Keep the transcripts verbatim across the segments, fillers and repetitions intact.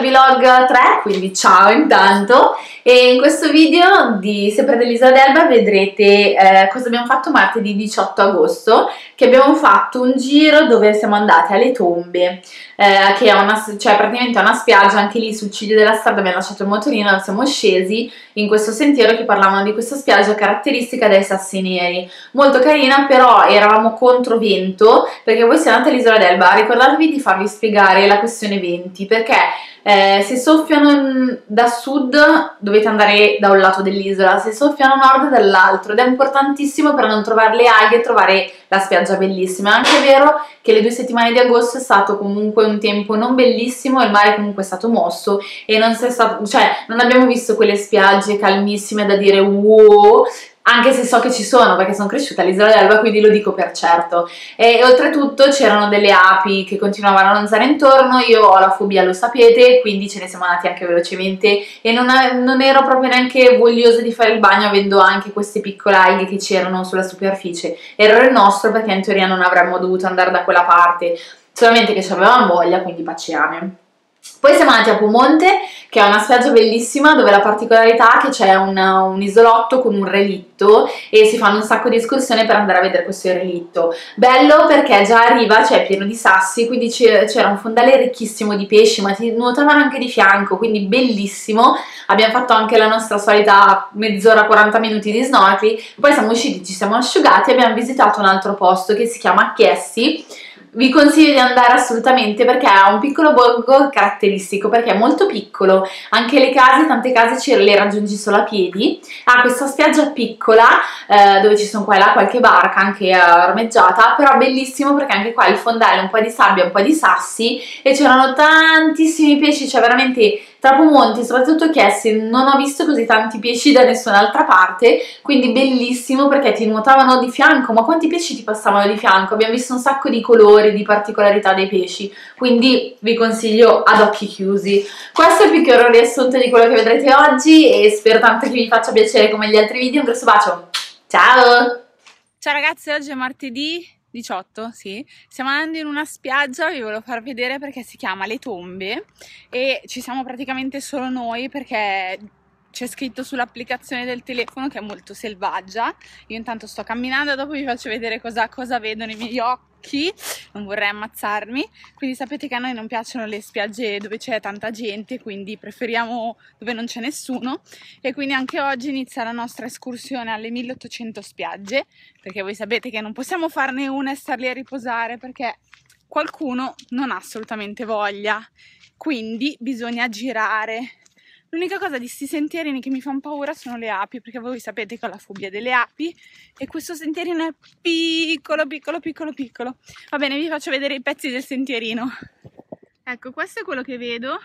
vlog tre, quindi ciao intanto, e in questo video di sempre dell'Isola d'Elba vedrete eh, cosa abbiamo fatto martedì diciotto agosto, che abbiamo fatto un giro dove siamo andati alle Tombe, eh, che è una, cioè praticamente una spiaggia anche lì sul ciglio della strada. Abbiamo lasciato il motorino, siamo scesi in questo sentiero che parlavano di questa spiaggia caratteristica dai sassi neri, molto carina, però eravamo contro vento perché voi siete andati all'Isola d'Elba, ricordatevi di farvi spiegare la questione venti, perché eh, se soffiano da sud dovete andare da un lato dell'isola, se soffiano a nord dall'altro, ed è importantissimo per non trovare le alghe e trovare la spiaggia bellissima. È anche vero che le due settimane di agosto è stato comunque un tempo non bellissimo, il mare comunque è stato mosso e non, si è stato, cioè, non abbiamo visto quelle spiagge calmissime da dire wow, anche se so che ci sono perché sono cresciuta all'Isola d'Elba, quindi lo dico per certo. E oltretutto c'erano delle api che continuavano a ronzare intorno. Io ho la fobia, lo sapete, quindi ce ne siamo andati anche velocemente e non, non ero proprio neanche vogliosa di fare il bagno avendo anche queste piccole alghe che c'erano sulla superficie. Errore nostro perché in teoria non avremmo dovuto andare da quella parte, solamente che ci avevamo voglia, quindi paciame. Poi siamo andati a Pumonte, che è una spiaggia bellissima dove la particolarità è che c'è un, un isolotto con un relitto e si fanno un sacco di escursioni per andare a vedere questo relitto. Bello perché già arriva, cioè pieno di sassi, quindi c'era un fondale ricchissimo di pesci, ma ti nuotavano anche di fianco, quindi bellissimo. Abbiamo fatto anche la nostra solita mezz'ora, quaranta minuti di snorkeling, poi siamo usciti, ci siamo asciugati e abbiamo visitato un altro posto che si chiama Chiesi. Vi consiglio di andare assolutamente perché ha un piccolo borgo caratteristico, perché è molto piccolo, anche le case, tante case ce le raggiungi solo a piedi. Ha questa spiaggia piccola eh, dove ci sono qua e là qualche barca anche ormeggiata, però bellissimo perché anche qua il fondale, un po' di sabbia, un po' di sassi, e c'erano tantissimi pesci, cioè veramente tra Pumonti, soprattutto Chiesi, non ho visto così tanti pesci da nessun'altra parte, quindi bellissimo perché ti nuotavano di fianco, ma quanti pesci ti passavano di fianco? Abbiamo visto un sacco di colori, di particolarità dei pesci, quindi vi consiglio ad occhi chiusi. Questo è il piccolo riassunto di quello che vedrete oggi e spero tanto che vi faccia piacere come gli altri video. Un grosso bacio, ciao! Ciao ragazzi, oggi è martedì diciotto, sì, stiamo andando in una spiaggia, vi volevo far vedere perché si chiama Le Tombe e ci siamo praticamente solo noi perché c'è scritto sull'applicazione del telefono che è molto selvaggia. Io intanto sto camminando, dopo vi faccio vedere cosa, cosa vedo nei miei occhi, non vorrei ammazzarmi. Quindi sapete che a noi non piacciono le spiagge dove c'è tanta gente, quindi preferiamo dove non c'è nessuno, e quindi anche oggi inizia la nostra escursione alle milleottocento spiagge, perché voi sapete che non possiamo farne una e star lì a riposare perché qualcuno non ha assolutamente voglia, quindi bisogna girare. L'unica cosa di questi sentierini che mi fanno paura sono le api, perché voi sapete che ho la fobia delle api e questo sentierino è piccolo, piccolo, piccolo, piccolo. Va bene, vi faccio vedere i pezzi del sentierino. Ecco, questo è quello che vedo.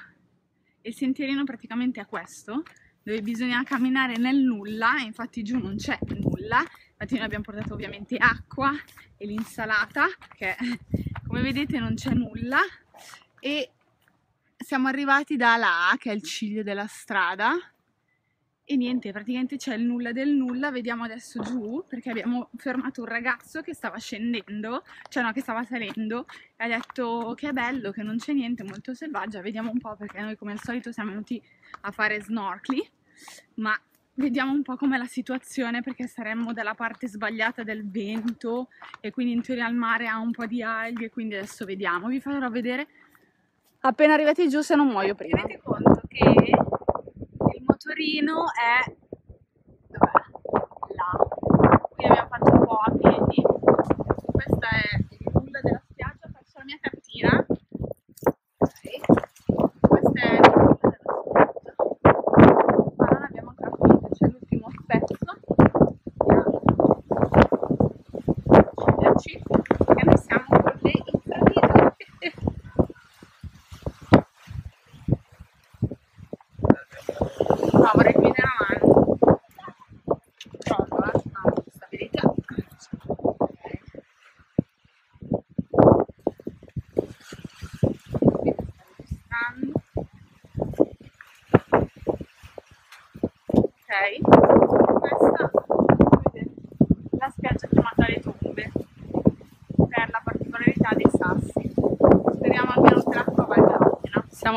Il sentierino praticamente è questo, dove bisogna camminare nel nulla, e infatti giù non c'è nulla. Infatti noi abbiamo portato ovviamente acqua e l'insalata, perché come vedete non c'è nulla, e siamo arrivati da là, che è il ciglio della strada, e niente, praticamente c'è il nulla del nulla. Vediamo adesso giù, perché abbiamo fermato un ragazzo che stava scendendo, cioè no, che stava salendo, e ha detto che è bello, che non c'è niente, molto selvaggia. Vediamo un po', perché noi come al solito siamo venuti a fare snorkeling, ma vediamo un po' com'è la situazione, perché saremmo dalla parte sbagliata del vento, e quindi in teoria il mare ha un po' di alghe, quindi adesso vediamo, vi farò vedere appena arrivati giù, se non muoio prima. Tenete conto che il motorino è dov'è? Là. Qui abbiamo fatto un po' a piedi. Questa è il nulla della spiaggia, faccio la mia cartina. Ok. Questa è il nulla della spiaggia. Ma non abbiamo ancora finito, c'è l'ultimo pezzo. Vediamo. Accenderci, perché noi siamo con le infradito. No, vorrei chiudere avanti.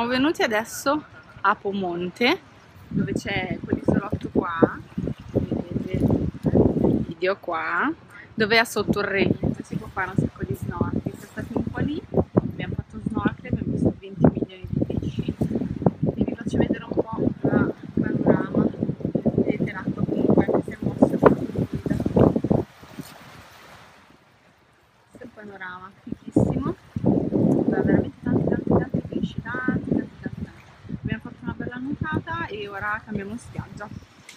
Siamo venuti adesso a Pomonte, dove c'è quell'isolotto qua, vedete il video qua, dove è sotto il relitto, si può fare un sacco di snorkeling. Siamo stati un po' lì, abbiamo fatto snorkeling, abbiamo visto venti milioni di pesci e vi faccio vedere un po' il panorama. Vedete l'acqua comunque che si è mossa con la guida. Questo è il panorama, fighissimo, da veramente tanti tanti tanti pesci, tanti tanti tanti tanti. Abbiamo fatto una bella nuotata e ora cambiamo spiaggia.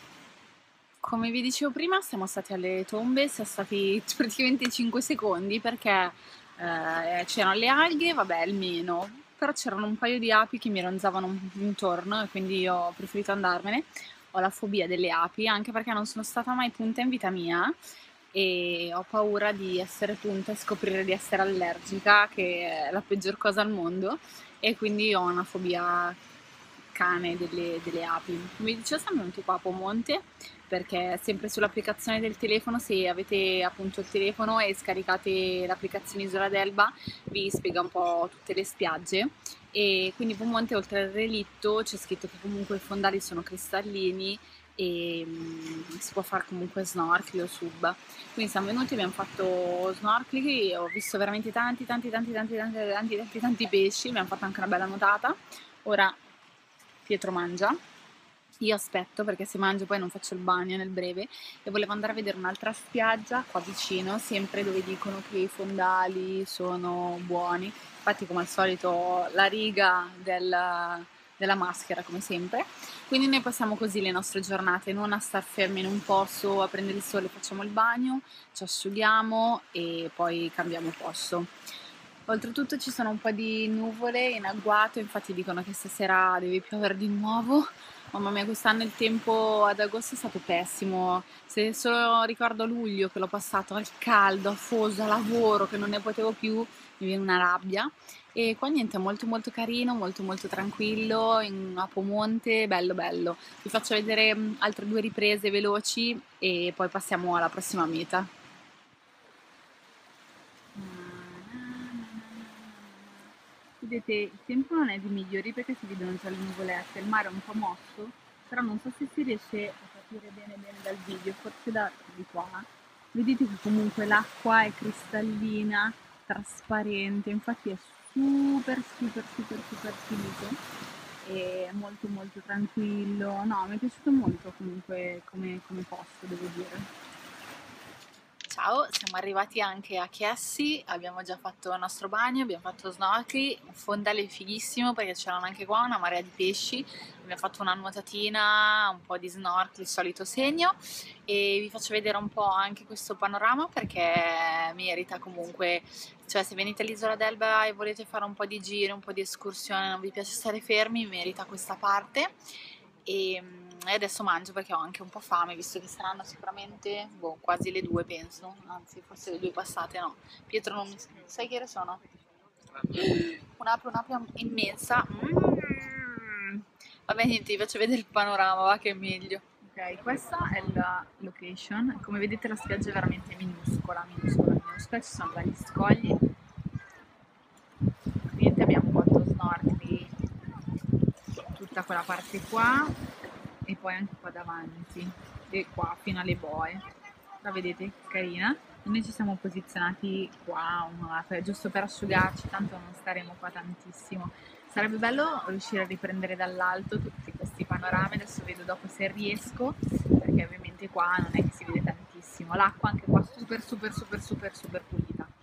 Come vi dicevo prima, siamo stati alle tombe, siamo stati praticamente cinque secondi perché eh, c'erano le alghe, vabbè, almeno, però c'erano un paio di api che mi ronzavano intorno e quindi io ho preferito andarmene. Ho la fobia delle api, anche perché non sono stata mai punta in vita mia e ho paura di essere punta e scoprire di essere allergica, che è la peggior cosa al mondo, e quindi ho una fobia cane delle, delle api. Come dicevo, siamo venuti qua a Pomonte perché sempre sull'applicazione del telefono, se avete appunto il telefono e scaricate l'applicazione Isola d'Elba, vi spiega un po' tutte le spiagge. E quindi Pomonte, oltre al relitto, c'è scritto che comunque i fondali sono cristallini e um, si può fare comunque snorkeling o sub. Quindi siamo venuti, abbiamo fatto snorkeling e ho visto veramente tanti tanti tanti tanti tanti tanti tanti tanti pesci, abbiamo fatto anche una bella nuotata. Ora Pietro mangia, io aspetto perché se mangio poi non faccio il bagno nel breve, e volevo andare a vedere un'altra spiaggia qua vicino, sempre dove dicono che i fondali sono buoni. Infatti, come al solito, la riga del, della maschera come sempre. Quindi noi passiamo così le nostre giornate, non a star fermi in un posto a prendere il sole, facciamo il bagno, ci asciughiamo e poi cambiamo posto. Oltretutto ci sono un po' di nuvole in agguato, infatti dicono che stasera deve piovere di nuovo. Mamma mia, quest'anno il tempo ad agosto è stato pessimo. Se solo ricordo luglio che l'ho passato al caldo, afoso, a lavoro, che non ne potevo più, mi viene una rabbia. E qua niente, è molto molto carino, molto molto tranquillo, in, a Pomonte, bello bello. Vi faccio vedere altre due riprese veloci e poi passiamo alla prossima meta. Vedete, il tempo non è di migliori perché si vedono già le nuvolette, il mare è un po' mosso, però non so se si riesce a capire bene bene dal video, forse da di qua. Vedete che comunque l'acqua è cristallina, trasparente, infatti è super super super super pulito e molto molto tranquillo. No, mi è piaciuto molto comunque come, come posto, devo dire. Ciao, siamo arrivati anche a Chiessi, abbiamo già fatto il nostro bagno, abbiamo fatto snorkeling, un fondale fighissimo perché c'erano anche qua una marea di pesci, abbiamo fatto una nuotatina, un po' di snorkeling, il solito segno, e vi faccio vedere un po' anche questo panorama perché merita comunque, cioè se venite all'Isola d'Elba e volete fare un po' di giri, un po' di escursione, non vi piace stare fermi, merita questa parte. E adesso mangio perché ho anche un po' fame, visto che saranno sicuramente boh, quasi le due, penso, anzi forse le due passate, no. Pietro non sai che ore sono? Un'ape, un'ape immensa. Mm. Vabbè, niente, vi faccio vedere il panorama, va che è meglio. Ok, questa è la location, come vedete la spiaggia è veramente minuscola, minuscola, minuscola, ci sono vari scogli. Niente, abbiamo fatto snorkeling tutta quella parte qua e poi anche qua davanti e qua fino alle boe, la vedete carina, e noi ci siamo posizionati qua una, per, giusto per asciugarci, tanto non staremo qua tantissimo. Sarebbe bello riuscire a riprendere dall'alto tutti questi panorami, adesso vedo dopo se riesco perché ovviamente qua non è che si vede tantissimo, l'acqua anche qua super super super super super pulita.